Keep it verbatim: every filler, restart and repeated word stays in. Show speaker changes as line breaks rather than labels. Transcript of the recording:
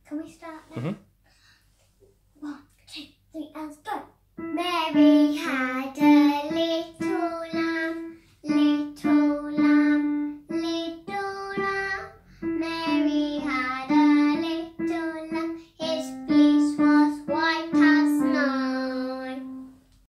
Can we start now?
Mm-hmm.
One, two, three, and go.